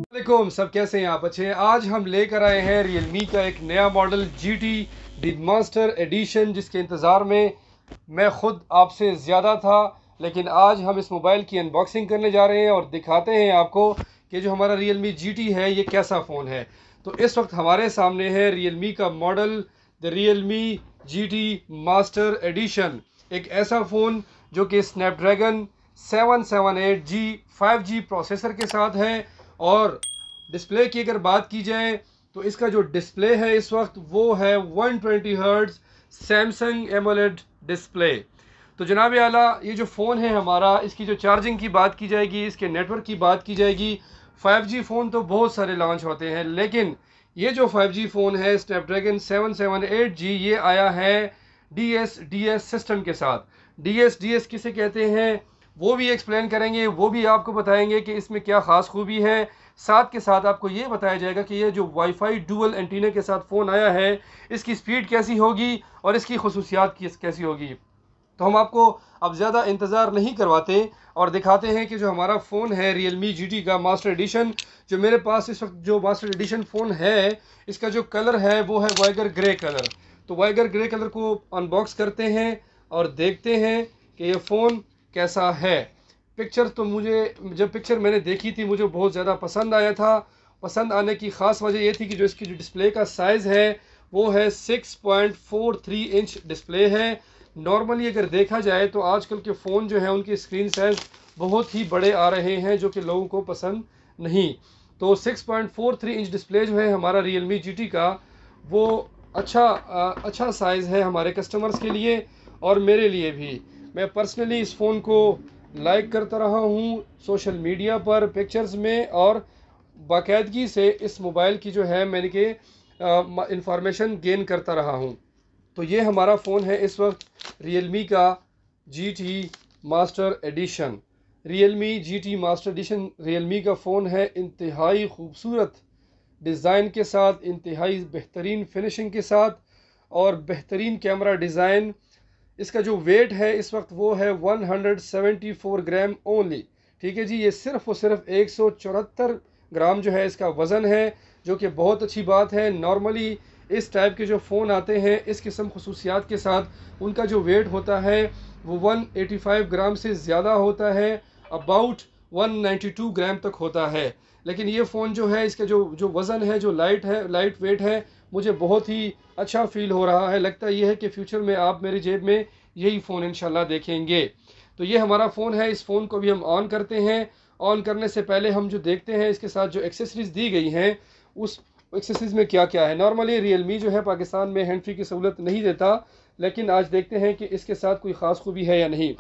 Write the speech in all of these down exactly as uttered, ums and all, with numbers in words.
वालेकुम, सब कैसे हैं आप? अच्छे हैं। आज हम लेकर आए हैं रियलमी का एक नया model G T D master edition, जिसके इंतज़ार में मैं ख़ुद आपसे ज़्यादा था। लेकिन आज हम इस मोबाइल की अनबॉक्सिंग करने जा रहे हैं और दिखाते हैं आपको कि जो हमारा रियलमी जी टी है ये कैसा फ़ोन है। तो इस वक्त हमारे सामने है रियलमी का model the Realme G T master edition, एक ऐसा फ़ोन जो कि Snapdragon seven seven eight G five G processor के साथ है। और डिस्प्ले की अगर बात की जाए तो इसका जो डिस्प्ले है इस वक्त वो है one twenty hertz Samsung AMOLED display. तो जनाब आला, ये जो फ़ोन है हमारा, इसकी जो चार्जिंग की बात की जाएगी, इसके नेटवर्क की बात की जाएगी, फाइव जी फ़ोन तो बहुत सारे लॉन्च होते हैं, लेकिन ये जो फाइव जी फ़ोन है Snapdragon seven seven eight G, ये आया है D S D S system के साथ। डी एस डी एस किसे कहते हैं वो भी एक्सप्लेन करेंगे, वो भी आपको बताएंगे कि इसमें क्या ख़ास खूबी है। साथ के साथ आपको ये बताया जाएगा कि ये जो वाईफाई डुअल एंटीना के साथ फ़ोन आया है, इसकी स्पीड कैसी होगी और इसकी खसूसियात कैसी होगी। तो हम आपको अब ज़्यादा इंतज़ार नहीं करवाते और दिखाते हैं कि जो हमारा फ़ोन है रियलमी जी टी का मास्टर एडिशन, जो मेरे पास इस वक्त जो मास्टर एडिशन फ़ोन है, इसका जो कलर है वो है वाइगर ग्रे कलर। तो वाइगर ग्रे कलर को अनबॉक्स करते हैं और देखते हैं कि ये फ़ोन कैसा है। पिक्चर तो मुझे जब पिक्चर मैंने देखी थी मुझे बहुत ज़्यादा पसंद आया था। पसंद आने की ख़ास वजह ये थी कि जो इसकी जो डिस्प्ले का साइज़ है वो है six point four three inch display है। नॉर्मली अगर देखा जाए तो आजकल के फ़ोन जो है उनके स्क्रीन साइज़ बहुत ही बड़े आ रहे हैं, जो कि लोगों को पसंद नहीं। तो six point four three inch display जो है हमारा रियलमी जी टी का, वो अच्छा अच्छा साइज़ है हमारे कस्टमर्स के लिए और मेरे लिए भी। मैं पर्सनली इस फ़ोन को लाइक करता रहा हूँ सोशल मीडिया पर पिक्चर्स में, और बाकायदगी से इस मोबाइल की जो है मैंने के इंफॉर्मेशन गेन करता रहा हूँ। तो ये हमारा फ़ोन है इस वक्त रियलमी का G T master edition. Realme G T master edition Realme का फ़ोन है, इंतहाई खूबसूरत डिज़ाइन के साथ, इंतहाई बेहतरीन फिनिशिंग के साथ और बेहतरीन कैमरा डिज़ाइन। इसका जो वेट है इस वक्त वो है one hundred seventy four gram only. ठीक है जी, ये सिर्फ और सिर्फ एक सौ चौहत्तर ग्राम जो है इसका वज़न है, जो कि बहुत अच्छी बात है। नॉर्मली इस टाइप के जो फ़ोन आते हैं इस किस्म खसूसियात के साथ, उनका जो वेट होता है वो वन एटी फाइव ग्राम से ज़्यादा होता है, about one ninety two gram तक होता है। लेकिन ये फ़ोन जो है इसका जो जो वज़न है, जो लाइट है, लाइट वेट है, मुझे बहुत ही अच्छा फील हो रहा है। लगता ये है कि फ्यूचर में आप मेरी जेब में यही फ़ोन इंशाल्लाह देखेंगे। तो ये हमारा फ़ोन है, इस फ़ोन को भी हम ऑन करते हैं। ऑन करने से पहले हम जो देखते हैं इसके साथ जो एक्सेसरीज़ दी गई हैं उस एक्सेसरीज़ में क्या क्या है। नॉर्मली रियलमी जो है पाकिस्तान में हैंड फ्री की सहूलत नहीं देता, लेकिन आज देखते हैं कि इसके साथ कोई ख़ास खूबी है या नहीं।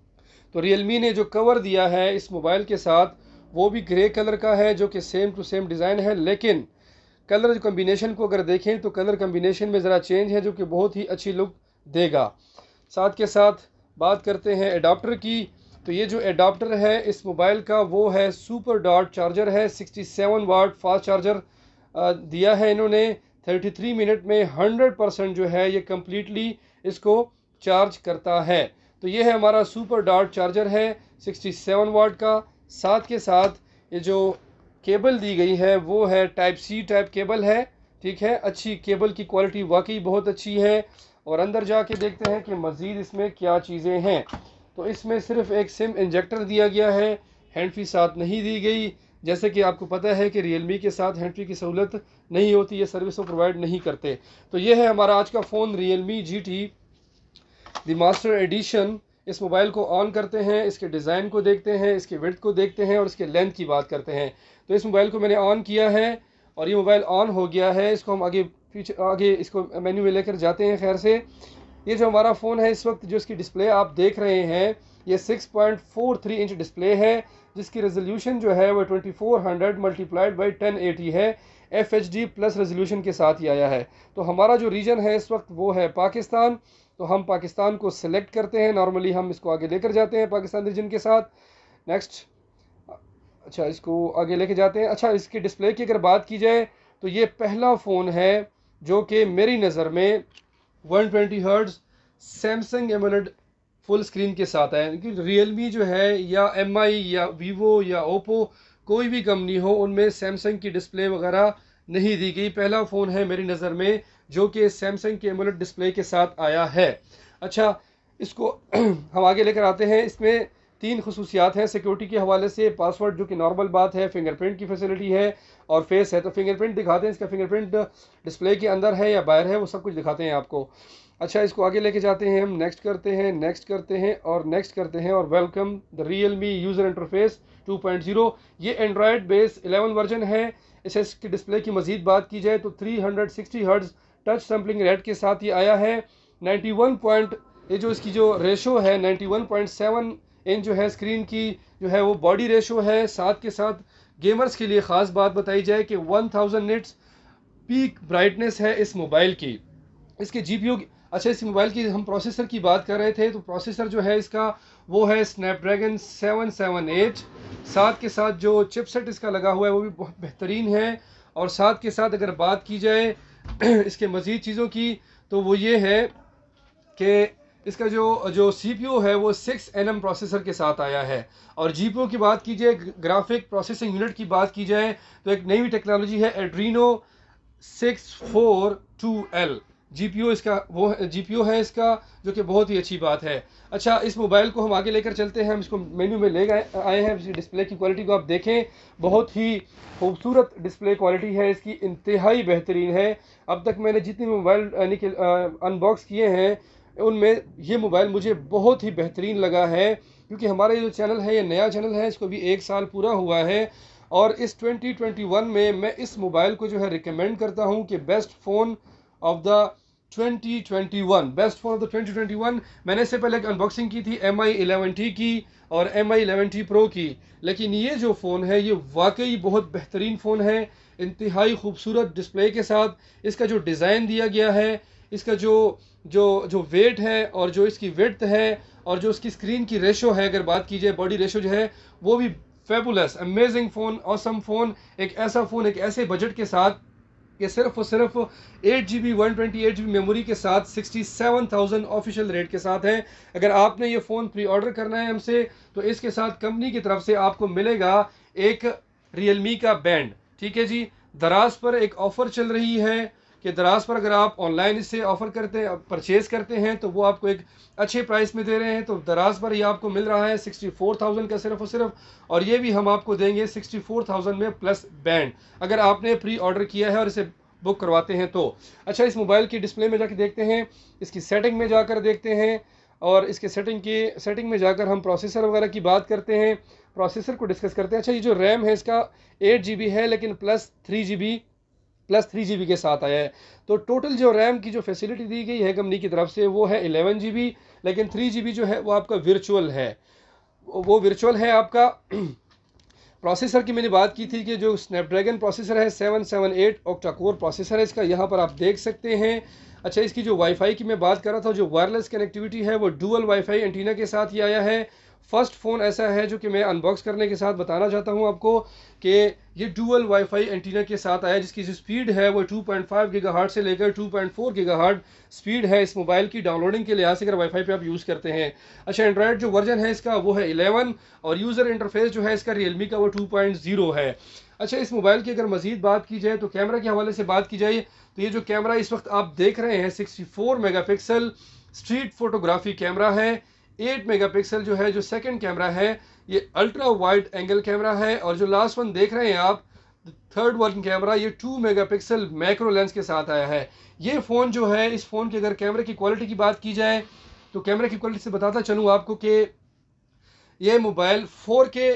तो रियलमी ने जो कवर दिया है इस मोबाइल के साथ वो भी ग्रे कलर का है, जो कि सेम टू सेम डिज़ाइन है, लेकिन कलर कम्बिनेशन को अगर देखें तो कलर कम्बिनेशन में ज़रा चेंज है, जो कि बहुत ही अच्छी लुक देगा। साथ के साथ बात करते हैं एडाप्टर की। तो ये जो एडाप्टर है इस मोबाइल का वो है सुपर डॉट चार्जर है, sixty seven watt fast charger दिया है इन्होंने। थर्टी थ्री मिनट में हंड्रेड परसेंट जो है ये कम्प्लीटली इसको चार्ज करता है। तो ये है हमारा सुपर डॉट चार्जर है सिक्सटी सेवन वाट का। साथ के साथ ये जो केबल दी गई है वो है टाइप सी टाइप केबल है। ठीक है, अच्छी केबल की क्वालिटी वाकई बहुत अच्छी है। और अंदर जाके देखते हैं कि मज़ीद इसमें क्या चीज़ें हैं। तो इसमें सिर्फ एक सिम इंजेक्टर दिया गया है, हैंड फ्री साथ नहीं दी गई। जैसे कि आपको पता है कि रियलमी के साथ हैंड फ्री की सहूलत नहीं होती, ये सर्विस वो प्रोवाइड नहीं करते। तो ये है हमारा आज का phone Realme G T the master edition. इस मोबाइल को ऑन करते हैं, इसके डिज़ाइन को देखते हैं, इसके विड्थ को देखते हैं और इसके लेंथ की बात करते हैं। तो इस मोबाइल को मैंने ऑन किया है और ये मोबाइल ऑन हो गया है। इसको हम आगे पीछे आगे इसको मेन्यू में लेकर जाते हैं। खैर से ये जो हमारा फ़ोन है इस वक्त जो इसकी डिस्प्ले आप देख रहे हैं ये six point four three inch display है, जिसकी रेजोल्यूशन जो है वो twenty four hundred multiplied by ten eighty है। F H D plus resolution के साथ ही आया है। तो हमारा जो रीजन है इस वक्त वो है पाकिस्तान। तो हम पाकिस्तान को सिलेक्ट करते हैं। नॉर्मली हम इसको आगे लेकर जाते हैं पाकिस्तान रीजन के साथ। नेक्स्ट, अच्छा इसको आगे लेके जाते हैं। अच्छा, इसकी डिस्प्ले की अगर बात की जाए तो ये पहला फ़ोन है जो कि मेरी नज़र में one twenty hertz Samsung AMOLED full screen के साथ है। क्योंकि रियलमी जो है या एम आई या वीवो या ओप्पो कोई भी कंपनी हो उनमें सैमसंग की डिस्प्ले वगैरह नहीं दी गई। पहला फ़ोन है मेरी नज़र में जो कि सैमसंग के एमोलेड डिस्प्ले के साथ आया है। अच्छा, इसको हम आगे लेकर आते हैं। इसमें तीन खसूसियात हैं सिक्योरिटी के हवाले से। पासवर्ड जो कि नॉर्मल बात है, फिंगरप्रिंट की फैसिलिटी है और फेस है। तो फिंगरप्रिंट दिखाते हैं, इसका फिंगरप्रिंट डिस्प्ले के अंदर है या बाहर है वो सब कुछ दिखाते हैं आपको। अच्छा, इसको आगे लेके जाते हैं हम, नेक्स्ट करते हैं, नेक्स्ट करते हैं और नेक्स्ट करते हैं और welcome the Realme user interface two point zero. ये एंड्रॉयड बेस इलेवन वर्जन है। इसे इसकी डिस्प्ले की मजीद बात की जाए तो three hundred sixty hertz touch sampling rate के साथ ये आया है। नाइन्टी वन पॉइंट ये जो इसकी जो रेशो है ninety one point seven inch जो है स्क्रीन की जो है वो बॉडी रेशो है। साथ के साथ गेमर्स के लिए ख़ास बात बताई जाए कि one thousand nits peak brightness है इस मोबाइल की। इसके जीपीयू, अच्छा इस मोबाइल की हम प्रोसेसर की बात कर रहे थे तो प्रोसेसर जो है इसका वो है स्नैपड्रैगन सेवन सेवन एट। साथ के साथ जो चिपसेट इसका लगा हुआ है वो भी बहुत बेहतरीन है। और साथ के साथ अगर बात की जाए इसके मज़ीद चीज़ों की तो वो ये है कि इसका जो जो सीपीयू है वो सिक्स एन एम प्रोसेसर के साथ आया है। और जीपीयू की बात की जाए, ग्राफिक प्रोसेसिंग यूनिट की बात की जाए तो एक नई टेक्नोलॉजी है Adreno six four two L GPU इसका वो जीपीयू है इसका, जो कि बहुत ही अच्छी बात है। अच्छा, इस मोबाइल को हम आगे लेकर चलते हैं। हम इसको मेन्यू में ले गए आए हैं। इसकी डिस्प्ले की क्वालिटी को आप देखें, बहुत ही खूबसूरत डिस्प्ले क्वालिटी है इसकी, इंतहाई बेहतरीन है। अब तक मैंने जितने मोबाइल यानी कि अनबॉक्स किए हैं उनमें ये मोबाइल मुझे बहुत ही बेहतरीन लगा है, क्योंकि हमारा ये जो चैनल है ये नया चैनल है, इसको भी एक साल पूरा हुआ है। और इस ट्वेंटी ट्वेंटी वन में मैं इस मोबाइल को जो है रिकमेंड करता हूँ कि best phone of the twenty twenty one, best phone of the twenty twenty one. मैंने इससे पहले एक अनबॉक्सिंग की थी एम आई इलेवन टी की और M I eleven T pro की, लेकिन ये जो फ़ोन है ये वाकई बहुत बेहतरीन फ़ोन है, इंतहाई खूबसूरत डिस्प्ले के साथ। इसका जो डिज़ाइन दिया गया है, इसका जो जो जो वेट है और जो इसकी विड्थ है और जो इसकी स्क्रीन की रेशो है, अगर बात की जाए बॉडी रेशो जो है वो भी fabulous, amazing phone, awesome phone. एक ऐसा फ़ोन एक ऐसे बजट के साथ ये सिर्फ और सिर्फ eight G B one twenty eight G B memory के साथ sixty seven thousand official rate के साथ है। अगर आपने ये फ़ोन प्री ऑर्डर करना है हमसे तो इसके साथ कंपनी की तरफ से आपको मिलेगा एक रियलमी का बैंड। ठीक है जी, दराज पर एक ऑफ़र चल रही है कि दराज पर अगर आप ऑनलाइन इससे ऑफ़र करते हैं, परचेज़ करते हैं तो वो आपको एक अच्छे प्राइस में दे रहे हैं। तो दराज पर ये आपको मिल रहा है सिक्सटी फोर थाउजेंड का सिर्फ और सिर्फ, और ये भी हम आपको देंगे सिक्सटी फोर थाउजेंड में प्लस बैंड, अगर आपने प्री ऑर्डर किया है और इसे बुक करवाते हैं तो। अच्छा, इस मोबाइल की डिस्प्ले में जाकर देखते हैं, इसकी सेटिंग में जाकर देखते हैं और इसके सेटिंग की सेटिंग में जाकर हम प्रोसेसर वगैरह की बात करते हैं, प्रोसेसर को डिस्कस करते हैं। अच्छा, ये जो रैम है इसका एट जी बी है, लेकिन plus three G B plus three G B के साथ आया है। तो टोटल जो रैम की जो फैसिलिटी दी गई है कंपनी की तरफ से वो है इलेवन जी बी, लेकिन थ्री जी बी जो है वो आपका वर्चुअल है, वो वर्चुअल है आपका। प्रोसेसर की मैंने बात की थी कि जो स्नैपड्रैगन प्रोसेसर है seven seven eight octa core processor है इसका, यहाँ पर आप देख सकते हैं। अच्छा, इसकी जो वाईफाई की मैं बात कर रहा था, जो वायरलेस कनेक्टिविटी है वो डुअल वाईफाई एंटीना के साथ ही आया है। फर्स्ट फ़ोन ऐसा है जो कि मैं अनबॉक्स करने के साथ बताना चाहता हूं आपको कि ये डुअल वाईफाई एंटीना के साथ आया, जिसकी जो स्पीड है वो टू पॉइंट फाइव गीगाहर्ट्ज़ से लेकर two point four gigahertz speed है इस मोबाइल की डाउनलोडिंग के लिहाज से, अगर वाईफाई पे आप यूज़ करते हैं। अच्छा, एंड्रॉयड जो वर्जन है इसका वो है इलेवन और यूज़र इंटरफेस जो है इसका रियलमी का वो टू पॉइंट ज़ीरो है। अच्छा, इस मोबाइल की अगर मज़ीद बात की जाए तो कैमरा के हवाले से बात की जाए तो ये जो कैमरा इस वक्त आप देख रहे हैं sixty four megapixel street photography camera है। एट मेगापिक्सल जो है जो सेकंड कैमरा है ये अल्ट्रा वाइड एंगल कैमरा है, और जो लास्ट वन देख रहे हैं आप थर्ड वन कैमरा ये टू मेगापिक्सल मैक्रो लेंस के साथ आया है। ये फ़ोन जो है, इस फ़ोन की अगर कैमरे की क्वालिटी की बात की जाए तो कैमरे की क्वालिटी से बताता चलूँ आपको कि ये mobile four K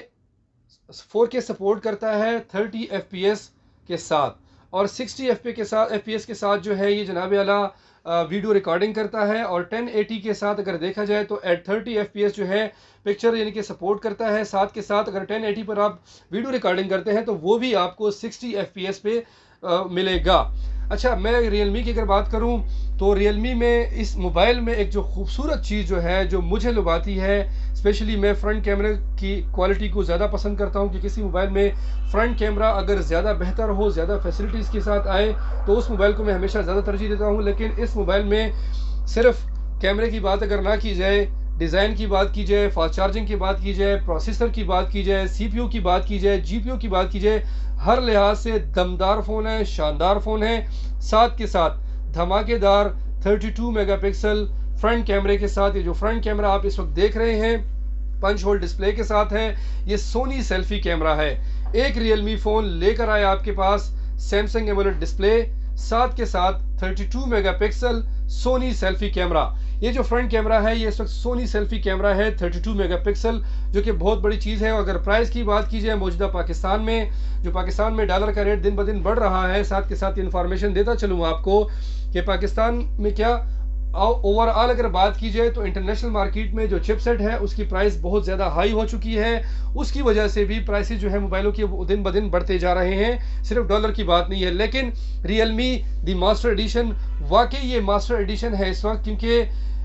four K support करता है थर्टी एफ पी एस के साथ, और सिक्सटी एफ पी के साथ एफ पी एस के साथ जो है ये जनाब आला वीडियो रिकॉर्डिंग करता है, और टेन एटी के साथ अगर देखा जाए तो at thirty F P S जो है पिक्चर यानी कि सपोर्ट करता है। साथ के साथ अगर टेन एटी पर आप वीडियो रिकॉर्डिंग करते हैं तो वो भी आपको सिक्सटी एफ पी एस पे आ, मिलेगा। अच्छा, मैं रियलमी की अगर बात करूं तो रियलमी में इस मोबाइल में एक जो खूबसूरत चीज़ जो है जो मुझे लुभाती है, स्पेशली मैं फ्रंट कैमरे की क्वालिटी को ज़्यादा पसंद करता हूं कि किसी मोबाइल में फ्रंट कैमरा अगर ज़्यादा बेहतर हो, ज़्यादा फैसिलिटीज़ के साथ आए तो उस मोबाइल को मैं हमेशा ज़्यादा तरजीह देता हूं। लेकिन इस मोबाइल में सिर्फ कैमरे की बात अगर ना की जाए, डिज़ाइन की बात की जाए, फास्ट चार्जिंग की बात की जाए, प्रोसेसर की बात की जाए, सीपीयू की बात की जाए, जीपीयू की बात की जाए, हर लिहाज से दमदार फ़ोन है, शानदार फ़ोन है। साथ के साथ धमाकेदार बत्तीस मेगापिक्सल फ्रंट कैमरे के साथ, ये जो फ्रंट कैमरा आप इस वक्त देख रहे हैं पंच होल डिस्प्ले के साथ है, ये सोनी सेल्फी कैमरा है। एक रियलमी फ़ोन लेकर आया आपके पास सैमसंग एमोलेड डिस्प्ले, साथ के साथ बत्तीस मेगापिक्सल सोनी सेल्फी कैमरा। ये जो फ्रंट कैमरा है ये इस वक्त सोनी सेल्फी कैमरा है बत्तीस मेगापिक्सल, जो कि बहुत बड़ी चीज़ है। अगर प्राइस की बात की जाए मौजूदा पाकिस्तान में, जो पाकिस्तान में डॉलर का रेट दिन ब दिन बढ़ रहा है, साथ के साथ इन्फॉर्मेशन देता चलूँ आपको कि पाकिस्तान में क्या ओवरऑल अगर बात की जाए तो इंटरनेशनल मार्केट में जो चिपसेट है उसकी प्राइस बहुत ज़्यादा हाई हो चुकी है। उसकी वजह से भी प्राइसेस जो है मोबाइलों के दिन ब दिन बढ़ते जा रहे हैं। सिर्फ डॉलर की बात नहीं है, लेकिन रियलमी दी मास्टर एडिशन वाकई ये मास्टर एडिशन है इस वक्त, क्योंकि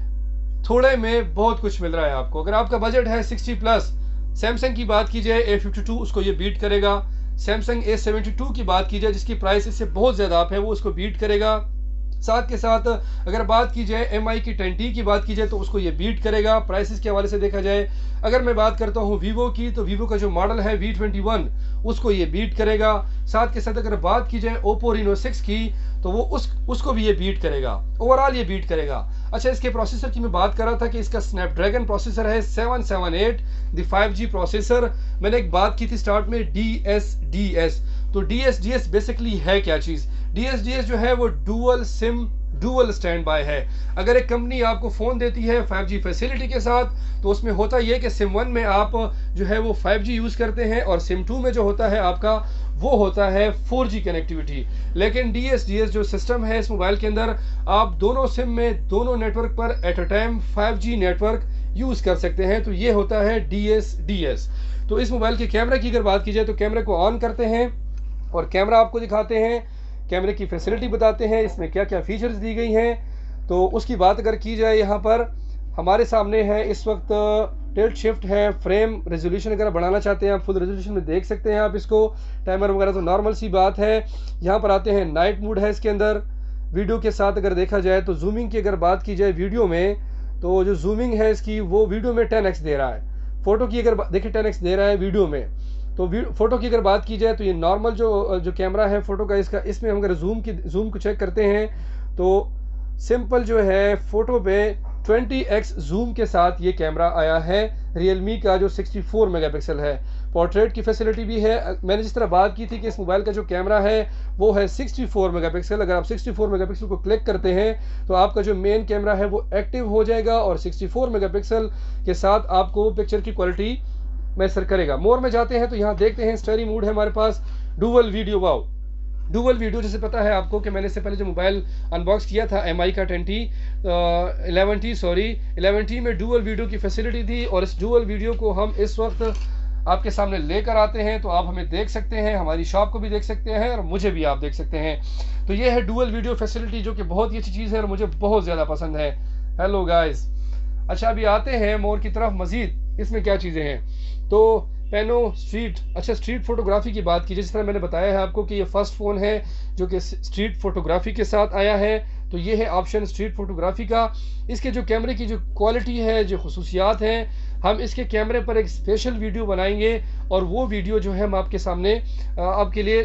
थोड़े में बहुत कुछ मिल रहा है आपको। अगर आपका बजट है साठ प्लस, सैमसंग की बात की जाए ए फिफ्टी टू उसको ये बीट करेगा। सैमसंग ए सेवेंटी टू की बात की जाए जिसकी प्राइस इससे बहुत ज़्यादा अप है, वो उसको बीट करेगा। साथ के साथ अगर बात की जाए एम आई की टेन टी की बात की जाए तो उसको ये बीट करेगा प्राइसेस के हवाले से देखा जाए। अगर मैं बात करता हूँ वीवो की, तो वीवो का जो मॉडल है वी ट्वेंटी वन उसको ये बीट करेगा। साथ के साथ अगर बात की जाए ओप्पो रीनो सिक्स की तो वो उस उसको भी ये बीट करेगा, ओवरऑल ये बीट करेगा। अच्छा, इसके प्रोसेसर की मैं बात कर रहा था कि इसका स्नैपड्रैगन प्रोसेसर है seven seven eight, the five G processor. मैंने एक बात की थी स्टार्ट में डी एस डी एस, तो D S D S basically है क्या चीज़? डी एस डी एस जो है वो dual SIM dual stand by है। अगर एक कंपनी आपको फ़ोन देती है फाइव जी फैसिलिटी के साथ, तो उसमें होता यह कि सिम वन में आप जो है वो फाइव जी यूज़ करते हैं और सिम टू में जो होता है आपका वो होता है फोर जी कनेक्टिविटी। लेकिन डी एस डी एस जो सिस्टम है इस मोबाइल के अंदर, आप दोनों सिम में दोनों नेटवर्क पर at a time five G network use कर सकते हैं। तो ये होता है डी एस डी एस। तो इस मोबाइल के कैमरे की अगर बात की जाए तो कैमरे को ऑन करते हैं और कैमरा आपको दिखाते हैं, कैमरे की फैसिलिटी बताते हैं, इसमें क्या क्या फीचर्स दी गई हैं। तो उसकी बात अगर की जाए, यहाँ पर हमारे सामने है इस वक्त टिल्ट शिफ्ट है, फ्रेम रेजोल्यूशन अगर बढ़ाना चाहते हैं आप फुल रेजोल्यूशन में देख सकते हैं आप इसको, टाइमर वगैरह तो नॉर्मल सी बात है। यहाँ पर आते हैं नाइट मोड है इसके अंदर। वीडियो के साथ अगर देखा जाए तो जूमिंग की अगर बात की जाए वीडियो में, तो जो जूमिंग है इसकी वो वीडियो में टेन एक्स दे रहा है, फोटो की अगर देखिए टेन एक्स दे रहा है वीडियो में। तो फोटो की अगर बात की जाए तो ये नॉर्मल जो जो कैमरा है फोटो का इसका, इसमें हम अगर जूम की जूम को चेक करते हैं तो सिंपल जो है फोटो पे ट्वेंटी एक्स जूम के साथ ये कैमरा आया है रियलमी का जो सिक्सटी फोर मेगापिक्सल है। पोर्ट्रेट की फैसिलिटी भी है। मैंने जिस तरह बात की थी कि इस मोबाइल का जो कैमरा है वो है सिक्सटी फोर मेगापिक्सल। अगर आप सिक्सटी फोर मेगापिक्सल को क्लिक करते हैं तो आपका जो मेन कैमरा है वो एक्टिव हो जाएगा और सिक्सटी फोर मेगापिक्सल के साथ आपको पिक्चर की क्वालिटी मैसर करेगा। मोर में जाते हैं तो यहाँ देखते हैं स्टोरी मोड है हमारे पास, dual video. Wow, dual video जैसे पता है आपको कि मैंने इससे पहले जो मोबाइल अनबॉक्स किया था एम आई का ten T eleven T sorry eleven T में डुअल वीडियो की फैसिलिटी थी। और इस डुअल वीडियो को हम इस वक्त आपके सामने लेकर आते हैं तो आप हमें देख सकते हैं, हमारी शॉप को भी देख सकते हैं और मुझे भी आप देख सकते हैं। तो ये है डुअल वीडियो फैसिलिटी जो कि बहुत ही अच्छी चीज़ है और मुझे बहुत ज़्यादा पसंद है। हेलो गाइस, अच्छा अभी आते हैं मोर की तरफ। मज़ीद इसमें क्या चीज़ें हैं, तो पेनो स्ट्रीट, अच्छा स्ट्रीट फोटोग्राफी की बात की, जिस तरह मैंने बताया है आपको कि ये फर्स्ट फ़ोन है जो कि स्ट्रीट फोटोग्राफी के साथ आया है। तो ये है ऑप्शन स्ट्रीट फोटोग्राफी का। इसके जो कैमरे की जो क्वालिटी है, जो खसूसियात हैं, हम इसके कैमरे पर एक स्पेशल वीडियो बनाएंगे और वो वीडियो जो है हम आपके सामने आपके लिए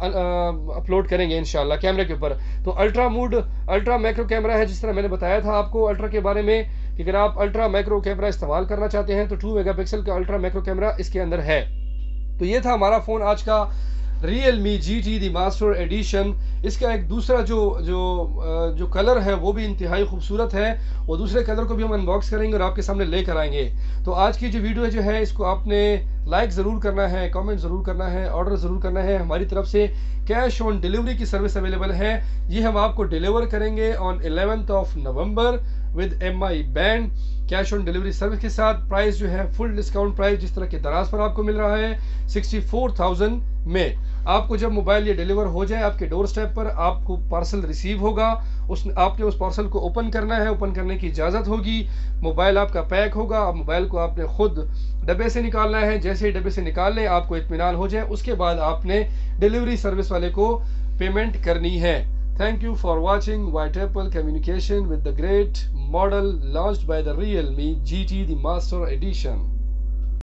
अपलोड करेंगे इंशाल्लाह कैमरे के ऊपर। तो ultra mood ultra macro camera है, जिस तरह मैंने बताया था आपको अल्ट्रा के बारे में कि अगर आप अल्ट्रा मैक्रो कैमरा इस्तेमाल करना चाहते हैं तो टू मेगापिक्सल का अल्ट्रा मैक्रो कैमरा इसके अंदर है। तो ये था हमारा फ़ोन आज का Realme G T the master edition. इसका एक दूसरा जो जो जो कलर है वो भी इंतहाई खूबसूरत है, और दूसरे कलर को भी हम अनबॉक्स करेंगे और आपके सामने लेकर आएंगे। तो आज की जो वीडियो जो है इसको आपने लाइक ज़रूर करना है, कमेंट ज़रूर करना है, ऑर्डर ज़रूर करना है। हमारी तरफ से कैश ऑन डिलीवरी की सर्विस अवेलेबल है। ये हम आपको डिलीवर करेंगे on eleventh of November with M I band, cash on delivery service के साथ। प्राइस जो है फुल डिस्काउंट प्राइस जिस तरह के दराज पर आपको मिल रहा है सिक्सटी फोर थाउजेंड में। आपको जब मोबाइल ये डिलीवर हो जाए आपके डोर स्टेप पर, आपको पार्सल रिसीव होगा, उस आपने उस पार्सल को ओपन करना है, ओपन करने की इजाज़त होगी, मोबाइल आपका पैक होगा। अब मोबाइल को आपने खुद डब्बे से निकालना है। जैसे ही डब्बे से निकाल लें आपको इत्मीनान हो जाए, उसके बाद आपने डिलीवरी सर्विस वाले को पेमेंट करनी है। Thank you for watching White Apple Communication with the great model launched by the Realme G T, the Master Edition.